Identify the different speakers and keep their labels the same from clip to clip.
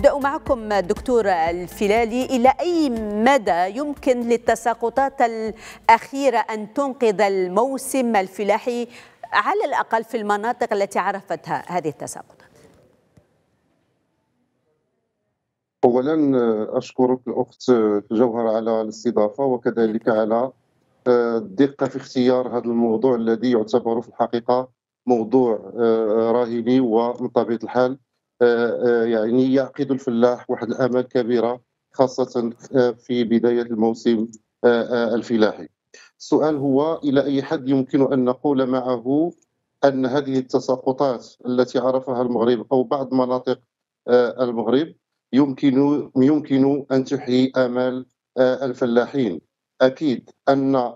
Speaker 1: أبدأ معكم دكتور الفيلالي، إلى أي مدى يمكن للتساقطات الأخيرة أن تنقذ الموسم الفلاحي على الأقل في المناطق التي عرفتها هذه التساقطات؟
Speaker 2: أولا أشكرك الأخت جوهر على الاستضافة وكذلك على الدقة في اختيار هذا الموضوع الذي يعتبر في الحقيقة موضوع راهني، ومن طبيعة الحال يعني يعقد الفلاح واحد الآمال كبيرة خاصة في بداية الموسم الفلاحي. السؤال هو إلى أي حد يمكن أن نقول معه أن هذه التساقطات التي عرفها المغرب أو بعض مناطق المغرب يمكن أن تحيي آمال الفلاحين. أكيد أن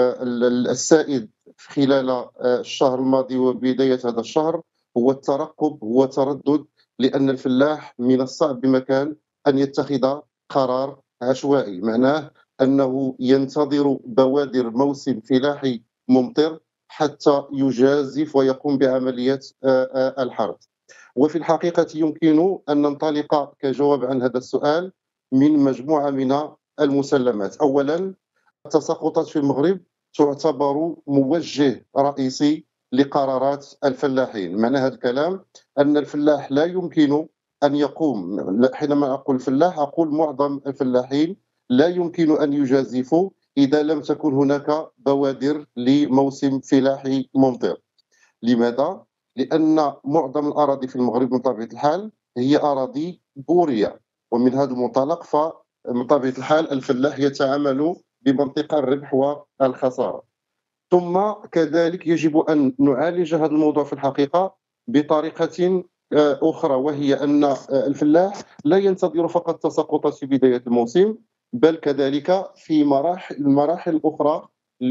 Speaker 2: السائد خلال الشهر الماضي وبداية هذا الشهر هو الترقب، هو تردد، لأن الفلاح من الصعب بمكان أن يتخذ قرار عشوائي، معناه أنه ينتظر بوادر موسم فلاحي ممطر حتى يجازف ويقوم بعملية الحرث. وفي الحقيقة يمكن أن ننطلق كجواب عن هذا السؤال من مجموعة من المسلمات. أولا، التساقطات في المغرب تعتبر موجه رئيسي لقرارات الفلاحين. معنى هذا الكلام أن الفلاح لا يمكن أن يقوم، حينما أقول الفلاح أقول معظم الفلاحين، لا يمكن أن يجازفوا إذا لم تكن هناك بوادر لموسم فلاحي ممطر. لماذا؟ لأن معظم الأراضي في المغرب من طبيعة الحال هي أراضي بورية، ومن هذا المنطلق فمن طبيعة الحال الفلاح يتعامل بمنطق الربح والخسارة. ثم كذلك يجب أن نعالج هذا الموضوع في الحقيقة بطريقة أخرى، وهي أن الفلاح لا ينتظر فقط تساقطات في بداية الموسم، بل كذلك في المراحل الأخرى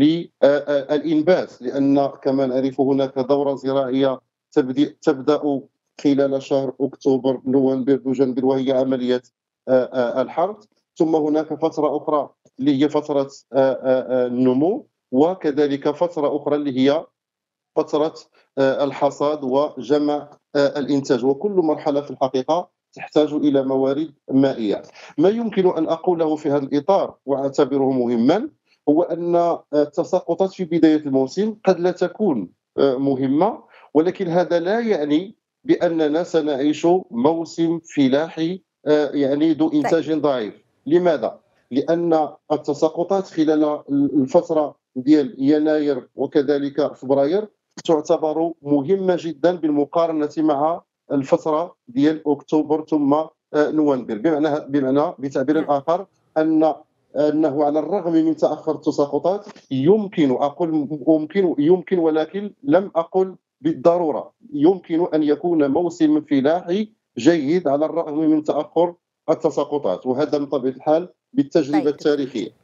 Speaker 2: للإنبات، لأن كما نعرف هناك دورة زراعية تبدأ خلال شهر أكتوبر نوفمبر دجنبر، وهي عملية الحرث. ثم هناك فترة أخرى اللي هي فترة النمو، وكذلك فترة أخرى اللي هي فترة الحصاد وجمع الإنتاج، وكل مرحلة في الحقيقة تحتاج إلى موارد مائية. ما يمكن أن أقوله في هذا الإطار وأعتبره مهما هو أن التساقطات في بداية الموسم قد لا تكون مهمة، ولكن هذا لا يعني بأننا سنعيش موسم فلاحي يعني ذو إنتاج ضعيف. لماذا؟ لأن التساقطات خلال الفترة ديال يناير وكذلك فبراير تعتبر مهمة جدا بالمقارنة مع الفترة ديال أكتوبر ثم نوفمبر، بمعنى بتعبير آخر أنه على الرغم من تأخر التساقطات يمكن ولكن لم أقل بالضرورة، يمكن أن يكون موسم فلاحي جيد على الرغم من تأخر التساقطات، وهذا من طبيعة الحال بالتجربة التاريخية.